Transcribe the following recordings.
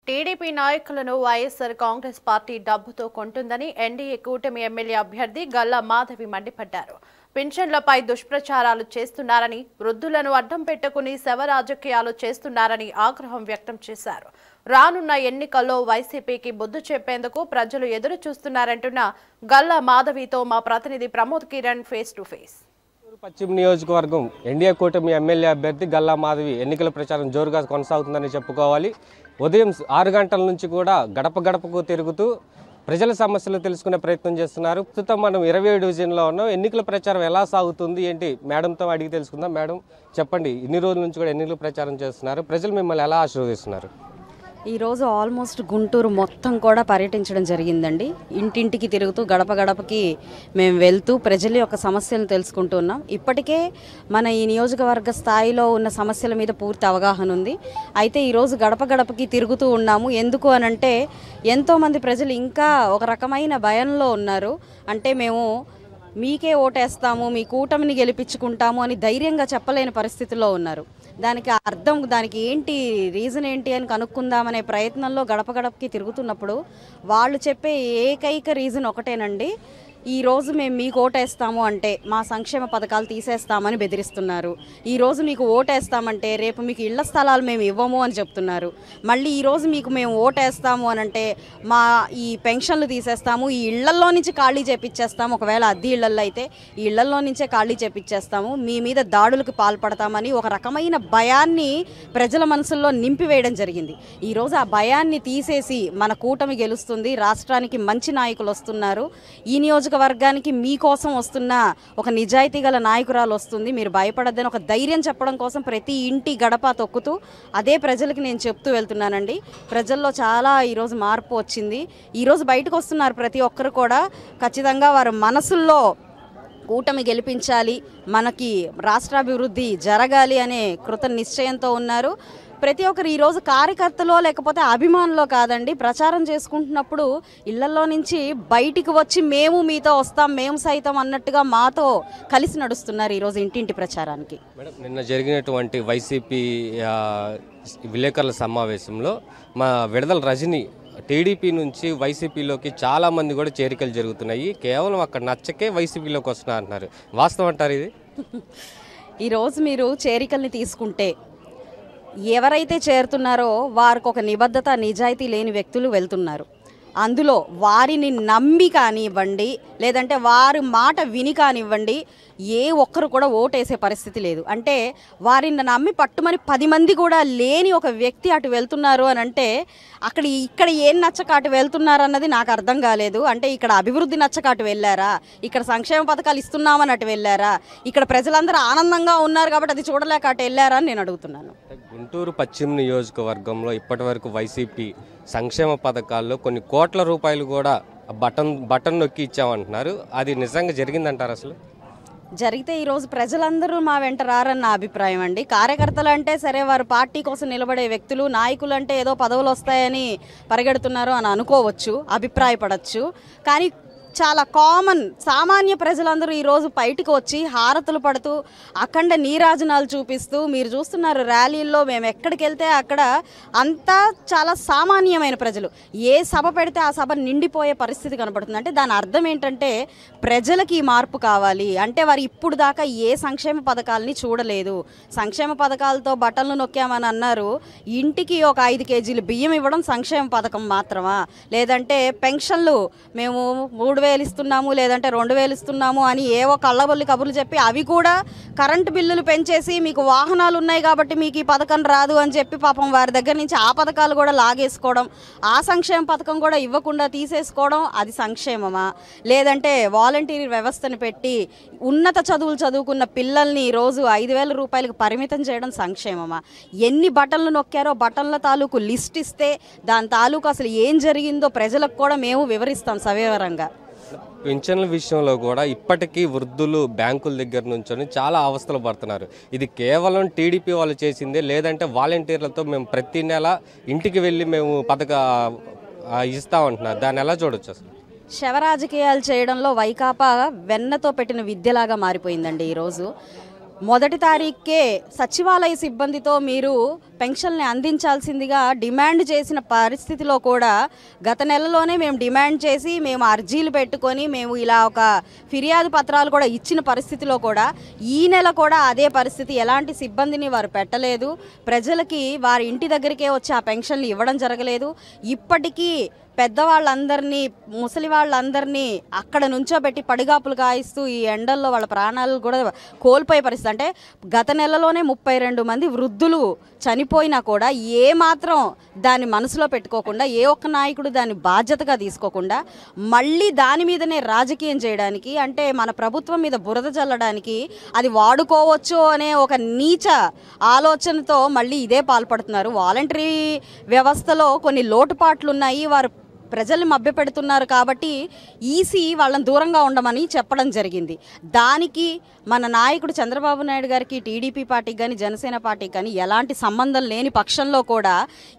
TDP నాయకులను YSR Congress party డబ్బుతో కొంటుందని NDA కూటమి ఎమ్మెల్యే అభ్యర్థి గల్లా మాధవి మండిపడ్డారు. పింఛన్లపై దుష్ప్రచారాలు చేస్తున్నారని, వృద్ధులను అడ్డం పెట్టుకుని శవ రాజకీయాలు చేస్తున్నారని ఆగ్రహం వ్యక్తం చేశారు. రానున్న ఎన్నికల్లో వైసీపీకి బుద్ధి చెప్పేందుకు ప్రజలు ఎదురు చూస్తున్నారంటున్న గల్లా మాధవితో మా ప్రతినిధి Pramod Kiran face to face. పశ్చిమ నియోజకవర్గం ఎన్డీఏ కూటమి ఎమ్మెల్యే అభ్యర్థి గల్లా మాధవి ఎన్నికల ప్రచారం జోరుగా కొనసాగుతుందని చెప్పుకోవాలి. ఉదయం 6 గంటల నుంచి కూడా గడప గడపకు తిరుగుతూ ప్రజల సమస్యలు తెలుసుకునే ప్రయత్నం చేస్తున్నారు. ప్రస్తుతం మనం 27 డివిజన్లో ఉన్నాం. ఎన్నికల ప్రచారం ఎలా సాగుతుంది ఏంటి మేడంతో అడిగి తెలుసుకుందాం. మేడం చెప్పండి, ఇన్ని రోజుల నుంచి కూడా ఎన్నికల ప్రచారం చేస్తున్నారు, ప్రజలు మిమ్మల్ని ఎలా ఆశీర్వదిస్తున్నారు? ఈరోజు ఆల్మోస్ట్ గుంటూరు మొత్తం కూడా పర్యటించడం జరిగిందండి. ఇంటింటికి తిరుగుతూ గడప గడపకి మేము వెళ్తూ ప్రజల యొక్క సమస్యలను తెలుసుకుంటున్నాం. ఇప్పటికే మన ఈ నియోజకవర్గ స్థాయిలో ఉన్న సమస్యల మీద పూర్తి అవగాహన ఉంది. అయితే ఈరోజు గడప గడపకి తిరుగుతూ ఉన్నాము. ఎందుకు అనంటే ఎంతోమంది ప్రజలు ఇంకా ఒక రకమైన భయంలో ఉన్నారు. అంటే మేము మీకే ఓటేస్తాము, మీ కూటమిని గెలిపించుకుంటాము అని ధైర్యంగా చెప్పలేని పరిస్థితిలో ఉన్నారు. దానికి అర్థం, దానికి ఏంటి రీజన్ ఏంటి అని కనుక్కుందామనే ప్రయత్నంలో గడప గడపకి తిరుగుతున్నప్పుడు వాళ్ళు చెప్పే ఏకైక రీజన్ ఒకటేనండి. ఈరోజు మేము మీకు ఓటేస్తాము అంటే మా సంక్షేమ పథకాలు తీసేస్తామని బెదిరిస్తున్నారు. ఈరోజు మీకు ఓటేస్తామంటే రేపు మీకు ఇళ్ల స్థలాలు మేము ఇవ్వము అని చెప్తున్నారు. మళ్ళీ ఈరోజు మీకు మేము ఓటేస్తాము అని అంటే మా ఈ పెన్షన్లు తీసేస్తాము, ఈ ఇళ్లల్లో నుంచి ఖాళీ చేపించేస్తాము, ఒకవేళ అద్దె ఇళ్లల్లో అయితే ఈ ఇళ్లల్లో నుంచే ఖాళీ చేపించేస్తాము, మీ మీద దాడులకు పాల్పడతామని ఒక రకమైన భయాన్ని ప్రజల మనసుల్లో నింపివేయడం జరిగింది. ఈరోజు ఆ భయాన్ని తీసేసి మన కూటమి గెలుస్తుంది, రాష్ట్రానికి మంచి నాయకులు వస్తున్నారు, ఈ వర్గానికి మీకోసం వస్తున్న ఒక నిజాయితీ గల నాయకురాలు వస్తుంది, మీరు భయపడద్దని ఒక ధైర్యం చెప్పడం కోసం ప్రతి ఇంటి గడప తొక్కుతూ అదే ప్రజలకి నేను చెప్తూ వెళ్తున్నానండి. ప్రజల్లో చాలా ఈరోజు మార్పు వచ్చింది. ఈరోజు బయటకు వస్తున్నారు ప్రతి ఒక్కరు కూడా. ఖచ్చితంగా వారి మనసుల్లో కూటమి గెలిపించాలి, మనకి రాష్ట్రాభివృద్ధి జరగాలి అనే కృత నిశ్చయంతో ఉన్నారు. ప్రతి ఒక్కరు ఈరోజు కార్యకర్తలో లేకపోతే అభిమానులో కాదండి, ప్రచారం చేసుకుంటున్నప్పుడు ఇళ్లలో నుంచి బయటికి వచ్చి మేము మీతో వస్తాం, మేము సైతం అన్నట్టుగా మాతో కలిసి నడుస్తున్నారు ఈరోజు ఇంటింటి ప్రచారానికి. మేడం, నిన్న జరిగినటువంటి వైసీపీ విలేకరుల సమావేశంలో మా విడదల రజని టీడీపీ నుంచి వైసీపీలోకి చాలామంది కూడా చేరికలు జరుగుతున్నాయి, కేవలం అక్కడ నచ్చకే వైసీపీలోకి వస్తున్నారు అంటున్నారు. వాస్తవం అంటారు ఇది? ఈరోజు మీరు చేరికల్ని తీసుకుంటే ఎవరైతే చేరుతున్నారో వారికి ఒక నిబద్ధత, నిజాయితీ లేని వ్యక్తులు వెళ్తున్నారు. అందులో వారిని నమ్మి కానివ్వండి, లేదంటే వారి మాట విని కానివ్వండి, ఏ ఒక్కరు కూడా ఓటేసే పరిస్థితి లేదు. అంటే వారిని నమ్మి పట్టుమని 10 మంది కూడా లేని ఒక వ్యక్తి అటు వెళ్తున్నారు అని అంటే ఇక్కడ ఏం నచ్చక అటు వెళ్తున్నారు అన్నది నాకు అర్థం కాలేదు. అంటే ఇక్కడ అభివృద్ధి నచ్చక అటు వెళ్ళారా, ఇక్కడ సంక్షేమ పథకాలు ఇస్తున్నామని అటు వెళ్ళారా, ఇక్కడ ప్రజలందరూ ఆనందంగా ఉన్నారు కాబట్టి అది చూడలేక అటు వెళ్ళారా అని నేను అడుగుతున్నాను. గుంటూరు పశ్చిమ నియోజకవర్గంలో ఇప్పటి వరకు వైసీపీ సంక్షేమ పథకాల్లో కొన్ని కోట్ల రూపాయలు కూడా బటన్ నొక్కి ఇచ్చామంటున్నారు. అది నిజంగా జరిగిందంటారు? అసలు జరిగితే ఈరోజు ప్రజలందరూ మా వెంట రారన్న అభిప్రాయం అండి. కార్యకర్తలు అంటే సరే, వారు పార్టీ కోసం నిలబడే వ్యక్తులు, నాయకులు అంటే ఏదో పదవులు వస్తాయని పరిగెడుతున్నారు అని అనుకోవచ్చు, అభిప్రాయపడచ్చు. కానీ చాలా కామన్ సామాన్య ప్రజలందరూ ఈరోజు బయటకు వచ్చి హారతులు పడుతూ అఖండ నీరాజనాలు చూపిస్తూ మీరు చూస్తున్నారు. ర్యాలీల్లో మేము ఎక్కడికి వెళ్తే అక్కడ అంతా చాలా సామాన్యమైన ప్రజలు. ఏ సభ పెడితే ఆ సభ నిండిపోయే పరిస్థితి కనపడుతుంది. అంటే దాని అర్థం ఏంటంటే ప్రజలకి మార్పు కావాలి. అంటే వారు ఇప్పుడు దాకా ఏ సంక్షేమ పథకాలని చూడలేదు. సంక్షేమ పథకాలతో బటన్లు నొక్కామని అన్నారు. ఇంటికి ఒక 5 కేజీలు బియ్యం ఇవ్వడం సంక్షేమ పథకం మాత్రమా? లేదంటే పెన్షన్లు మేము 3,000 ఇస్తున్నాము, లేదంటే 2,000 ఇస్తున్నాము అని ఏవో కళ్ళబొల్లి కబుర్లు చెప్పి అవి కూడా కరెంటు బిల్లులు పెంచేసి మీకు వాహనాలు ఉన్నాయి కాబట్టి మీకు ఈ పథకం రాదు అని చెప్పి పాపం వారి దగ్గర నుంచి ఆ పథకాలు కూడా లాగేసుకోవడం, ఆ సంక్షేమ పథకం కూడా ఇవ్వకుండా తీసేసుకోవడం, అది సంక్షేమమా? లేదంటే వాలంటీర్ వ్యవస్థను పెట్టి ఉన్నత చదువులు చదువుకున్న పిల్లల్ని ఈరోజు 5,000 రూపాయలకు పరిమితం చేయడం సంక్షేమమా? ఎన్ని బటన్లు నొక్కారో బటన్ల తాలూకు లిస్ట్ ఇస్తే దాని తాలూకు అసలు ఏం జరిగిందో ప్రజలకు కూడా మేము వివరిస్తాం సవివరంగా. పింఛన్ల విషయంలో కూడా ఇప్పటికీ వృద్ధులు బ్యాంకుల దగ్గర నుంచి చాలా అవస్థలు పడుతున్నారు. ఇది కేవలం టీడీపీ వాళ్ళు చేసిందే, లేదంటే వాలంటీర్లతో మేము ప్రతి నెల ఇంటికి వెళ్ళి మేము ఇస్తామంటున్నారు? దాన్ని ఎలా చూడొచ్చు? అసలు శవరాజకీయాలు చేయడంలో వైకాపా వెన్నతో పెట్టిన విద్యలాగా మారిపోయిందండి. ఈరోజు 1వ తారీఖుకే సచివాలయ సిబ్బందితో మీరు పెన్షన్ని అందించాల్సిందిగా డిమాండ్ చేసిన పరిస్థితిలో కూడా గత నెలలోనే మేము డిమాండ్ చేసి మేము అర్జీలు పెట్టుకొని మేము ఇలా ఒక ఫిర్యాదు పత్రాలు కూడా ఇచ్చిన పరిస్థితిలో కూడా ఈ నెల కూడా అదే పరిస్థితి. ఎలాంటి సిబ్బందిని వారు పెట్టలేదు, ప్రజలకి వారి ఇంటి దగ్గరికే వచ్చి ఆ పెన్షన్లు ఇవ్వడం జరగలేదు. ఇప్పటికీ పెద్దవాళ్ళందరినీ, ముసలి వాళ్ళందరినీ అక్కడ నుంచోబెట్టి పడిగాపులు కాయిస్తూ ఈ ఎండల్లో వాళ్ళ ప్రాణాలు కూడా కోల్పోయే పరిస్థితి. అంటే గత నెలలోనే 32 మంది వృద్ధులు చనిపోయినా కూడా ఏమాత్రం దాన్ని మనసులో పెట్టుకోకుండా, ఏ ఒక్క నాయకుడు దాన్ని బాధ్యతగా తీసుకోకుండా మళ్ళీ దాని మీదనే రాజకీయం చేయడానికి, అంటే మన ప్రభుత్వం మీద బురద చల్లడానికి, అది వాడుకోవచ్చు అనే ఒక నీచ ఆలోచనతో మళ్ళీ ఇదే పాల్పడుతున్నారు. వాలంటరీ వ్యవస్థలో కొన్ని లోటుపాట్లు ఉన్నాయి, వారు ప్రజల్ని మభ్యపెడుతున్నారు కాబట్టి ఈసీ వాళ్ళని దూరంగా ఉండమని చెప్పడం జరిగింది. దానికి మన నాయకుడు చంద్రబాబు నాయుడు గారికి, టీడీపీ పార్టీకి కానీ జనసేన పార్టీకి కానీ ఎలాంటి సంబంధం లేని పక్షంలో కూడా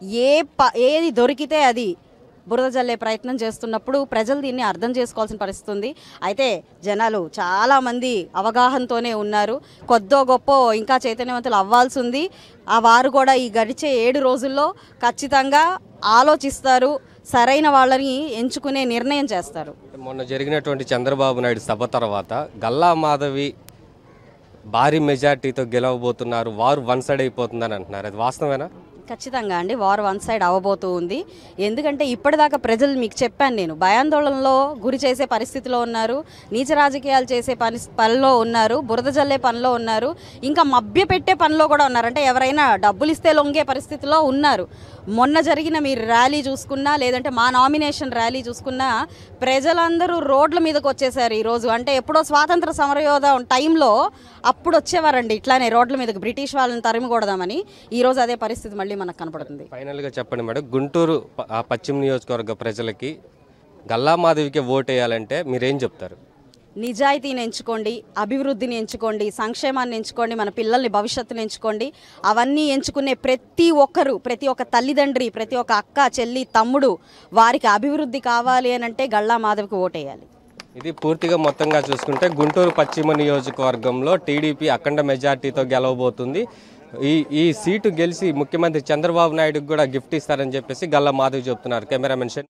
ఏది దొరికితే అది బురద జల్లే ప్రయత్నం చేస్తున్నప్పుడు ప్రజలు దీన్ని అర్థం చేసుకోవాల్సిన పరిస్థితి ఉంది. అయితే జనాలు చాలామంది అవగాహనతోనే ఉన్నారు, కొద్దో గొప్ప ఇంకా చైతన్యవంతులు అవ్వాల్సి ఉంది. వారు కూడా ఈ గడిచే 7 రోజుల్లో ఖచ్చితంగా ఆలోచిస్తారు, సరైన వాళ్ళని ఎంచుకునే నిర్ణయం చేస్తారు. మొన్న జరిగినటువంటి చంద్రబాబు నాయుడు సభ తర్వాత గల్లా మాధవి భారీ మెజార్టీతో గెలవబోతున్నారు, వారు వన్ సైడ్ అయిపోతుందని అంటున్నారు. అది వాస్తవేనా? ఖచ్చితంగా అండి, వార్ వన్ సైడ్ అవ్వబోతూ ఉంది. ఎందుకంటే ఇప్పటిదాకా ప్రజలు మీకు చెప్పాను నేను, భయాందోళనలో గురి చేసే పరిస్థితిలో ఉన్నారు, నీచ రాజకీయాలు చేసే పనిలో ఉన్నారు, బురద జల్లే పనిలో ఉన్నారు, ఇంకా మభ్య పెట్టే పనిలో కూడా ఉన్నారు. అంటే ఎవరైనా డబ్బులు ఇస్తే లొంగే పరిస్థితిలో ఉన్నారు. మొన్న జరిగిన మీరు ర్యాలీ చూసుకున్నా, లేదంటే మా నామినేషన్ ర్యాలీ చూసుకున్నా, ప్రజలందరూ రోడ్ల మీదకి వచ్చేసారు ఈరోజు. అంటే ఎప్పుడో స్వాతంత్ర సమరయోధ టైంలో అప్పుడు వచ్చేవారండి ఇట్లానే రోడ్ల మీదకి, బ్రిటిష్ వాళ్ళని తరిమికూడదామని. ఈరోజు అదే పరిస్థితి మళ్ళీ మనకు కనపడుతుంది. ఫైనల్గా చెప్పండి మేడం, గుంటూరు పశ్చిమ నియోజకవర్గ ప్రజలకి గల్లా మాధవికి ఓటు వేయాలంటే మీరేం చెప్తారు? నిజాయితీని ఎంచుకోండి, అభివృద్ధిని ఎంచుకోండి, సంక్షేమాన్ని ఎంచుకోండి, మన పిల్లల్ని భవిష్యత్తుని ఎంచుకోండి. అవన్నీ ఎంచుకునే ప్రతి ఒక్కరు, ప్రతి ఒక్క తల్లిదండ్రి, ప్రతి ఒక్క అక్క, చెల్లి, తమ్ముడు వారికి అభివృద్ధి కావాలి అని అంటే గల్లా మాధవికి ఓటేయాలి. ఇది పూర్తిగా మొత్తంగా చూసుకుంటే గుంటూరు పశ్చిమ నియోజకవర్గంలో టీడీపీ అఖండ మెజార్టీతో గెలవబోతుంది. ఈ సీటు గెలిచి ముఖ్యమంత్రి చంద్రబాబు నాయుడుకి కూడా గిఫ్ట్ ఇస్తారని చెప్పేసి గల్లా మాధవి చెప్తున్నారు. కెమెరామెన్